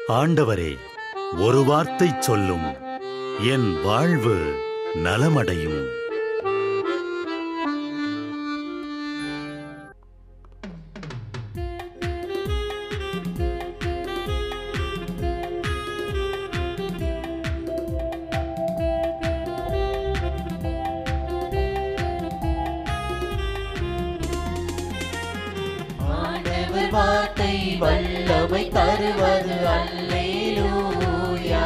ஆண்டவரே, ஒரு வார்த்தை சொல்லும், என் வாழ்வு நலமடையும். ஆண்டவர் வார்த்தை வல்லமை தருவது அல்லேலூயா.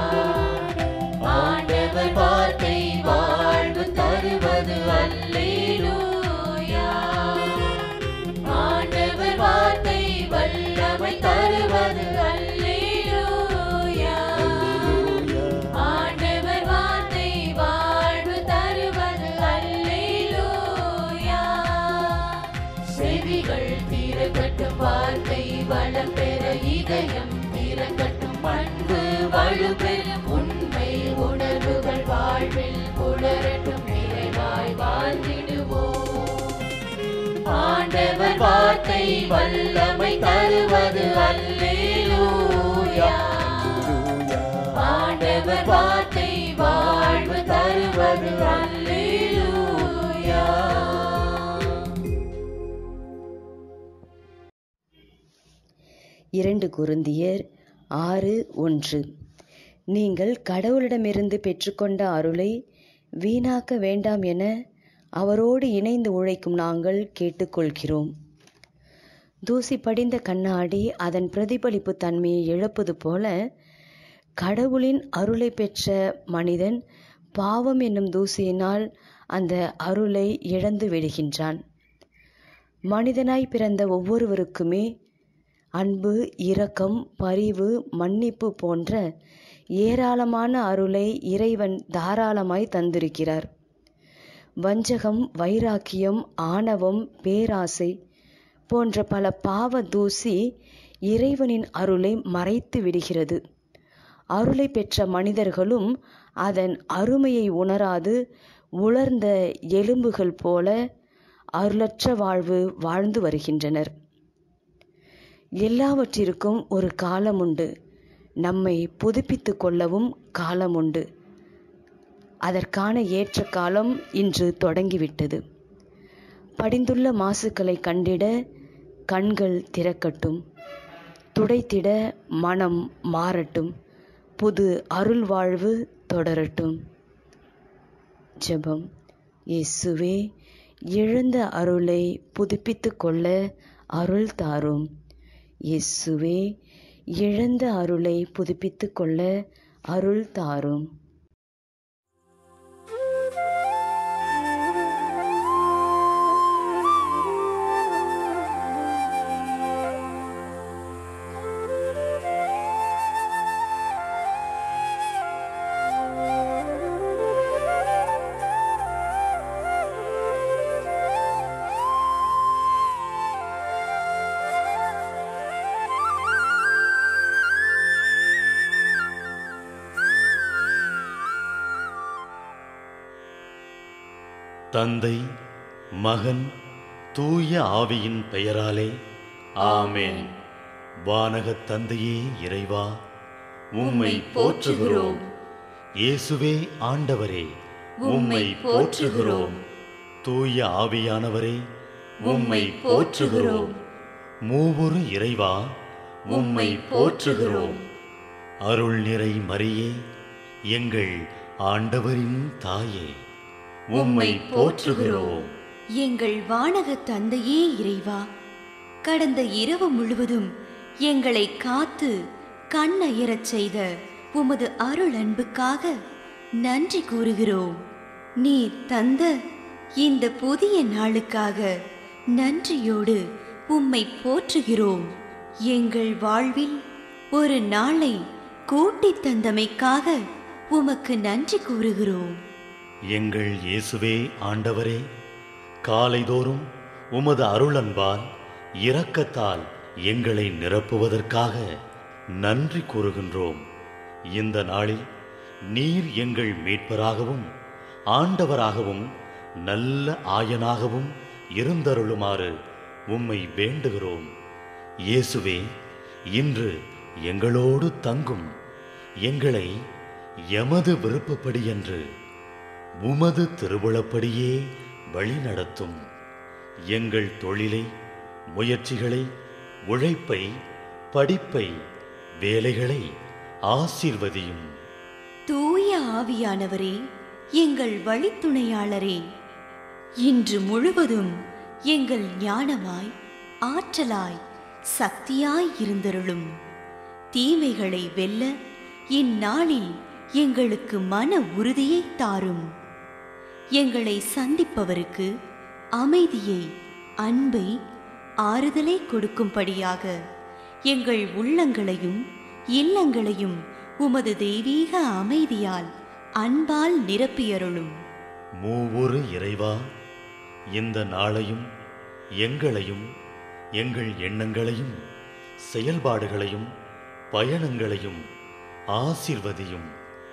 ஆண்டவர் வார்த்தை வாழ்வு தருவது அல்லேலூயா. ஆண்டவர் வார்த்தை வல்லமை தருவது அல்லேலூயா. ஆண்டவர் வார்த்தை வாழ்வு தருவது அல்லேலூயா. செவிகள் திறக்கட்டும், வார்த்தை வளம் பெற இதயம் திறக்கட்டும், அன்பு வலுப்பெறும், உண்மை உணர்வுகள் வாழ்வில் புலரட்டும், நிறைவாய் வாழ்ந்திடுவோம். ஆண்டவர் வார்த்தை வல்லமை தருவது அல்லேலூயா. ஆண்டவர் வார்த்தை வாழ்வு தருவது அல்லேலூயா. 2 கொரிந்தியர் 6:1. நீங்கள் கடவுளிடமிருந்து பெற்றுக்கொண்ட அருளை வீணாக்க வேண்டாம் என அவரோடு இணைந்து உழைக்கும் நாங்கள் கேட்டுக்கொள்கிறோம். தூசி படிந்த கண்ணாடி அதன் பிரதிபலிப்பு தன்மையை இழப்பது போல கடவுளின் அருளை பெற்ற மனிதன் பாவம் என்னும் தூசியினால் அந்த அருளை இழந்து விடுகின்றான். மனிதனாய் பிறந்த ஒவ்வொருவருக்குமே அன்பு, இரக்கம், பரிவு, மன்னிப்பு போன்ற ஏராளமான அருளை இறைவன் தாராளமாய் தந்திருக்கிறார். வஞ்சகம், வைராக்கியம், ஆணவம், பேராசை போன்ற பல பாவ தூசி இறைவனின் அருளை மறைத்து விடுகிறது. அருளை பெற்ற மனிதர்களும் அதன் அருமையை உணராது உலர்ந்த எலும்புகள் போல அருளற்ற வாழ்வு வாழ்ந்து வருகின்றனர். எல்லாவற்றிற்கும் ஒரு காலம் உண்டு. நம்மை புதுப்பித்து கொள்ளவும் காலம் உண்டு. அதற்கான ஏற்ற காலம் இன்று தொடங்கிவிட்டது. படிந்துள்ள மாசுக்களை கண்டிட கண்கள் திறக்கட்டும், துடைத்திட மனம் மாறட்டும், புது அருள் வாழ்வு தொடரட்டும். ஜெபம். இயேசுவே, இழந்த அருளை புதுப்பித்து கொள்ள அருள் தாரும். இயேசுவே, இழந்த அருளை புதுப்பித்து கொள்ள அருள் தாரும். தந்தை, மகன், தூய ஆவியின் பெயராலே ஆமென். வானகத் தந்தையே இறைவா, உம்மை போற்றுகிறோம். இயேசுவே ஆண்டவரே, உம்மை போற்றுகிறோம். தூய ஆவியானவரே, உம்மை போற்றுகிறோம். மூவொரு இறைவா, உம்மை போற்றுகிறோம். அருள் நிறை மரியே, எங்கள் ஆண்டவரின் தாயே, உம்மை போற்றுகிறோம். எங்கள் வானக தந்தையே இறைவா, கடந்த இரவு முழுவதும் எங்களை காத்து கண்ணயரச் செய்த உமது அருள் அன்புக்காக நன்றி கூறுகிறோம். நீர் தந்த இந்த புதிய நாளுக்காக நன்றியோடு உம்மை போற்றுகிறோம். எங்கள் வாழ்வில் ஒரு நாளை கூட்டித் தந்தமைக்காக உமக்கு நன்றி கூறுகிறோம். எங்கள் இயேசுவே ஆண்டவரே, காலைதோறும் உமது அருளன்பால் இரக்கத்தால் எங்களை நிரப்புவதற்காக நன்றி கூறுகின்றோம். இந்த நாளில் நீர் எங்கள் மீட்பராகவும் ஆண்டவராகவும் நல்ல ஆயனாகவும் இருந்தருளுமாறு உம்மை வேண்டுகிறோம். இயேசுவே, இன்று எங்களோடு தங்கும் எங்களை எமது விருப்பப்படி என்று உமது திருவுளப்படியே வழிநடத்தும். எங்கள் தொழிலை, முயற்சிகளை, உழைப்பை, படிப்பை, வேலைகளை ஆசீர்வதியும். தூய ஆவியானவரே, எங்கள் வழித்துணையாளரே, இன்று முழுவதும் எங்கள் ஞானமாய், ஆற்றலாய், சக்தியாய் இருந்தருளும். தீமைகளை வெல்ல இந்நாளில் எங்களுக்கு மன உறுதியை தாரும். எங்களை சந்திப்பவருக்கு அமைதியை, அன்பை, ஆறுதலை கொடுக்கும்படியாக எங்கள் உள்ளங்களையும் இல்லங்களையும் உமது தெய்வீக அமைதியால், அன்பால் நிரப்பியருளும். மூவொரு இறைவா, இந்த நாளையும் எங்களையும் எங்கள் எண்ணங்களையும் செயல்பாடுகளையும் பயணங்களையும் ஆசீர்வதியும்.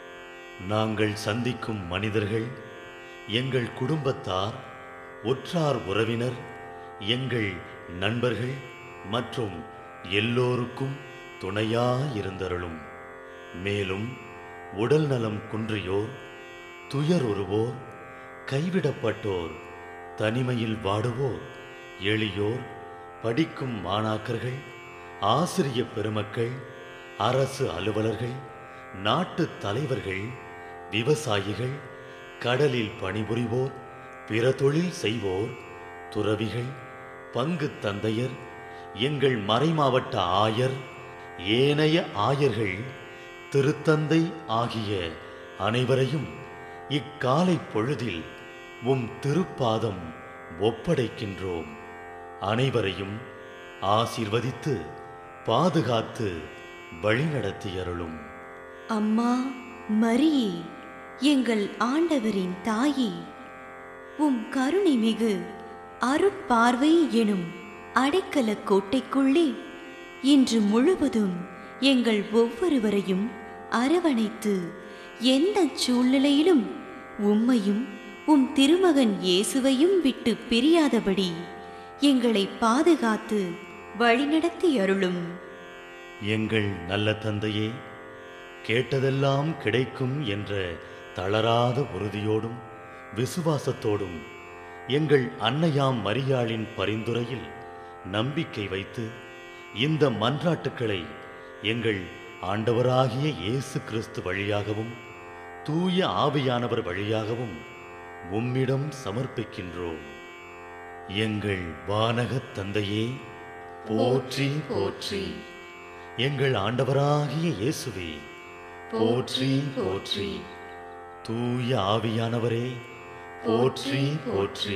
நாங்கள் சந்திக்கும் மனிதர்கள், எங்கள் குடும்பத்தார், உற்றார் உறவினர், எங்கள் நண்பர்கள் மற்றும் எல்லோருக்கும் துணையாயிருந்தருளும். மேலும் உடல் நலம் குன்றியோர், துயருறுவோர், கைவிடப்பட்டோர், தனிமையில் வாடுவோர், எளியோர், படிக்கும் மாணாக்கர்கள், ஆசிரிய பெருமக்கள், அரசு அலுவலர்கள், நாட்டு தலைவர்கள், விவசாயிகள், கடலில் பணிபுரிவோர், பிற தொழில் செய்வோர், துறவிகள், பங்கு தந்தையர், எங்கள் மறைமாவட்ட ஆயர், ஏனைய ஆயர்கள், திருத்தந்தை ஆகிய அனைவரையும் இக்காலை பொழுதில் உம் திருப்பாதம் ஒப்படைக்கின்றோம். அனைவரையும் ஆசீர்வதித்து பாதுகாத்து வழிநடத்தியருளும். அம்மா மரியே, எங்கள் ஆண்டவரின் தாயே, உம் கருணை மிகு அருட்பார்வை எனும் அடைக்கல கோட்டைக்குள்ளே இன்று முழுவதும் எங்கள் ஒவ்வொருவரையும் அரவணைத்து எந்த சூழ்நிலையிலும் உம்மையும் உம் திருமகன் இயேசுவையும் விட்டு பிரியாதபடி எங்களை பாதுகாத்து வழிநடத்தி அருளும். எங்கள் நல்ல தந்தையே, கேட்டதெல்லாம் கிடைக்கும் என்ற தளராத உறுதியோடும் விசுவாசத்தோடும் எங்கள் அன்னையாம் மரியாளின் பரிந்துரையில் நம்பிக்கை வைத்து இந்த மன்றாட்டுக்களை எங்கள் ஆண்டவராகிய இயேசு கிறிஸ்து வழியாகவும் தூய ஆவியானவர் வழியாகவும் உம்மிடம் சமர்ப்பிக்கின்றோம். எங்கள் வானகத் தந்தையே, போற்றி போற்றி. எங்கள் ஆண்டவராகிய இயேசுவே, போற்றி போற்றி. தூய ஆவியானவரே, போற்றி போற்றி.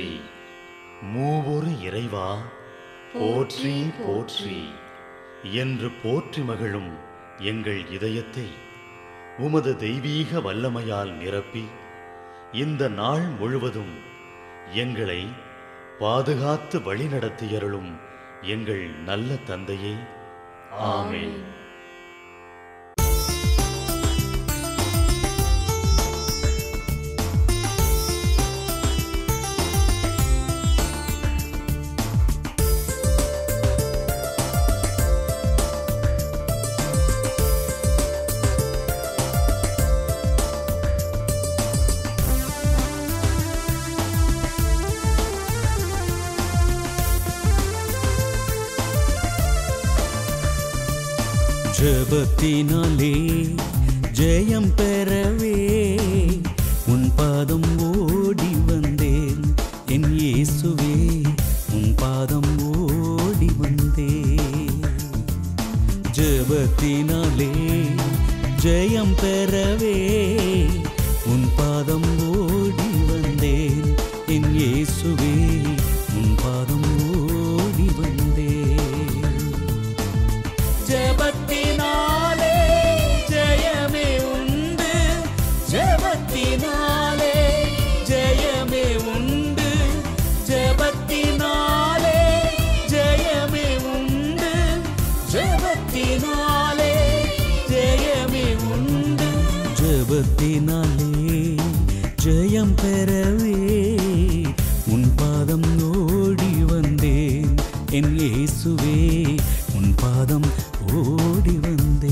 மூவொரு இறைவா, போற்றி போற்றி என்று போற்றி மகிழும் எங்கள் இதயத்தை உமது தெய்வீக வல்லமையால் நிரப்பி இந்த நாள் முழுவதும் எங்களை பாதுகாத்து வழிநடத்தியருளும் எங்கள் நல்ல தந்தையே. ஆமென். ஜெபத்தினாலே ஜெயம் பெறவே உன் பாதம் ஓடி வந்தேன். என் இயேசுவே, உன் பாதம் ஓடி வந்தேன். ஜெபத்தினாலே ஜெயம் பெறவே உன் பாதம் ஓடி வந்தேன். என் இயேசுவே, உன் பாதம் ஓடி வந்தேன். ஜெபத்தினாலே ஜெயமே உண்டு, ஜெபத்தினாலே ஜெயமே உண்டு, ஜெபத்தினாலே ஜெயமே உண்டு, ஜெபத்தினாலே ஜெயமே உண்டு. ஜெபத்தினாலே ஜெயம் பெறவே உன் பாதம் ஓடி வந்தேன். என் இயேசுவே, உன் பாதம் ஓடி வந்தே.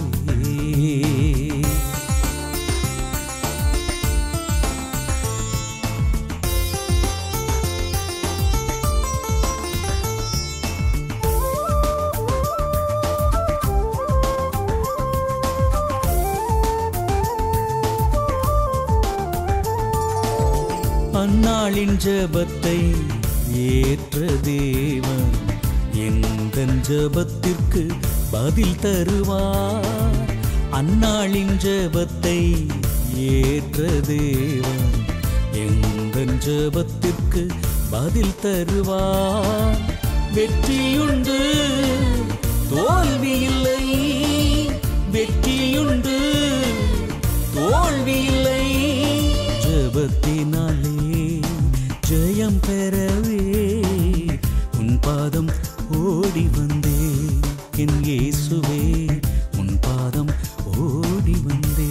அந்நாளின் ஜெபத்தை ஏற்ற தேவன் எந்தன் ஜெபத்திற்கு பதில் தருவார். அந்நாளின் ஜெபத்தை ஏற்ற தேவன் எந்தன் ஜெபத்திற்கு பதில் தருவார். வெற்றியுண்டு தோல்வி இல்லை, வெற்றியுண்டு தோல்வி இல்லை. ஜெபத்தினாலே ஜெயம் பெறவே உன் பாதம் ஓடி வந்தே. என் இயேசுவே உன் பாதம் ஓடி வந்தே.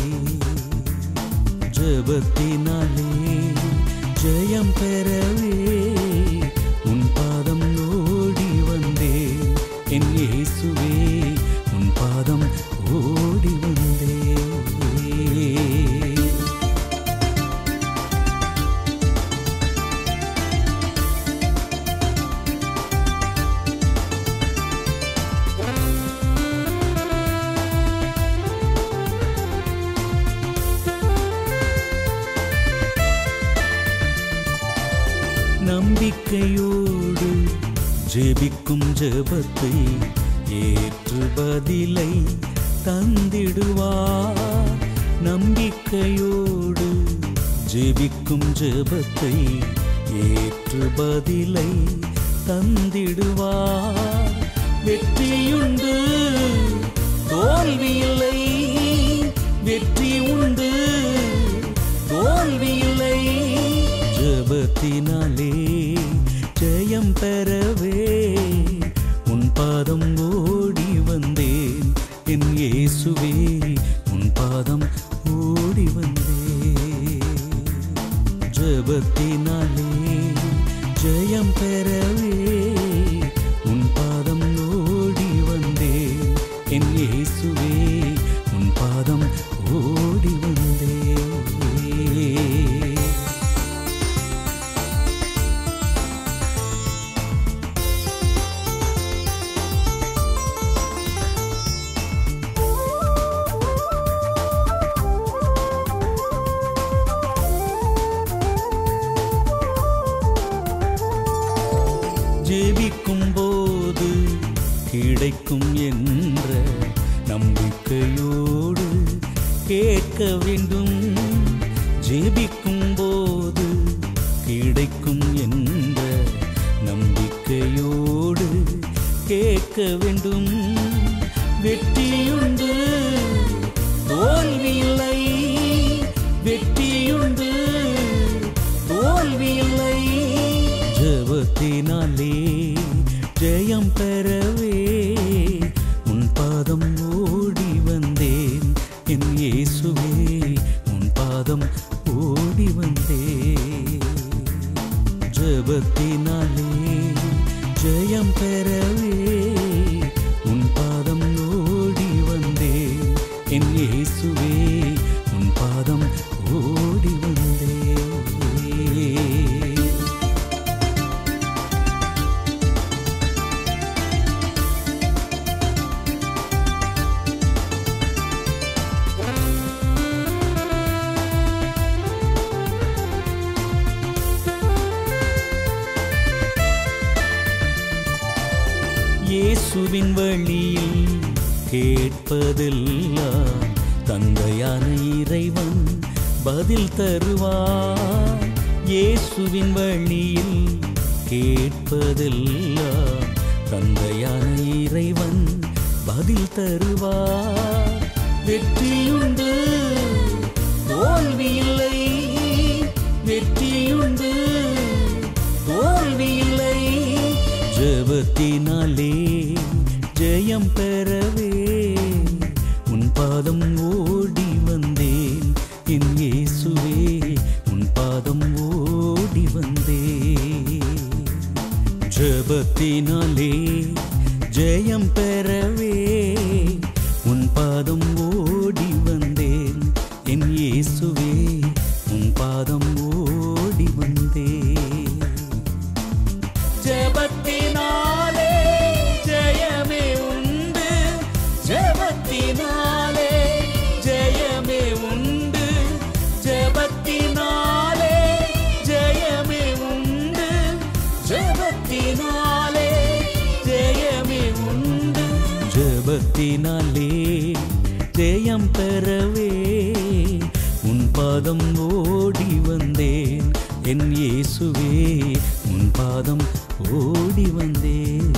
ஜெபத்தினாலே ஜெயம் பெறவே உன் பாதம் ஓடி வந்தே. என் இயேசுவே உன் பாதம் ஓடி வந்தே. நம்பிக்கையோடு ஜெபிக்கும் ஜெபத்தை ஏற்று பதிலை தந்திடுவார். நம்பிக்கையோடு ஜெபிக்கும் ஜெபத்தை ஏற்று பதிலை தந்திடுவார். வெற்றியுண்டு தோல்வி இல்லை, வெற்றி உண்டு தோல்வி இல்லை. ஜெபத்தினாலே ஜெயம் பெறவே உன் பாதம் ஓடி வந்தேன். என் இயேசுவே உன் பாதம் ஓடி வந்தேன். ஜெபத்தினாலே ஜெயம் பெறவே உன் பாதம் ஓடி வந்தேன். என் இயேசுவே உன் பாதம் ஓடி வந்தேன். ஜெபிக்கும் போது கிடைக்கும் என்ற நம்பிக்கையோடு கேட்க வேண்டும். ஜெபிக்கும் போது கிடைக்கும் என்ற நம்பிக்கையோடு கேட்க வேண்டும். வெற்றியுண்டு தோல்வி இல்லை, வெற்றியுண்டு தோல்வி இல்லை. ஜெபத்தினாலே ஜெயம் பெறவே உன் பாதம் ஓடி வந்தேன். என் இயேசுவே உன் பாதம் ஓடி வந்தேன். ஜெபத்தினாலே ஜெயம் பெறவே உன் பாதம் ஓடி வந்தேன். என் இயேசுவே உன் பாதம் ஓடி வந்தேன். இயேசுவின் வழியில் கேட்பதெல்லாம் தந்தையான இறைவன் பதில் தருவார். இயேசுவின் வழியில் கேட்பதெல்லாம் தந்தையான இறைவன் பதில் தருவார். வெற்றியுண்டு தோல்வி இல்லை, வெற்றியுண்டு தோல்வி இல்லை. ஜெபத்தினாலே ஜெயம் பெறவே உன் பாதம் ஓடி வந்தேன். என் இயேசுவே உன் பாதம் ஓடி வந்தேன். ஜெபத்தினாலே ஜெயம் பெறவே உன் பாதம் ஓடி வந்தேன் என் இயேசுவே உன் பாதம் ஓடி வந்தேன் ஜெபத்தினாலே ஜெயமே உண்டு ஜெபத்தினாலே ஜெயமே உண்டு ஜெபத்தினாலே ஜெயமே உண்டு ஜெபத்தினாலே ஜெயமே உண்டு ஜெபத்தினாலே ஜெயம் பெறவே உன் பாதம் ஓடி வந்தேன் என் இயேசுவே உன் பாதம் ஓடி வந்தேன்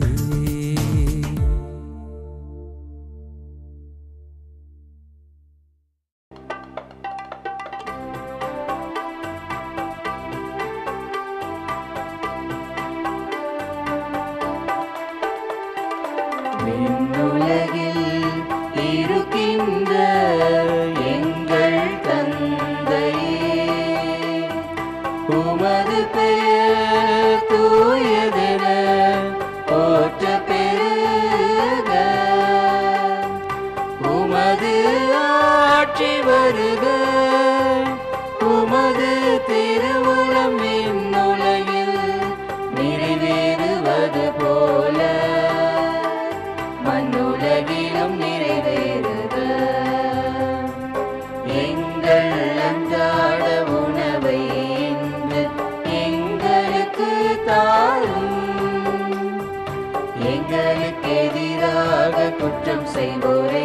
விண்ணுலகில் இருக்கின்ற எங்கள் தந்தையே, உமது பெயர் தூயதென போற்ற பெருக, உமது ஆட்சி வருக, உமது திருவுளம் விண்ணுலகில் நிறைவேறுவது போல மண்ணுலகிலும் நிறைவேறுக. எங்கள் அன்றாட உணவை இன்று எங்களுக்கு தாரும், எங்களுக்கு எதிராக குற்றம் செய்வோரை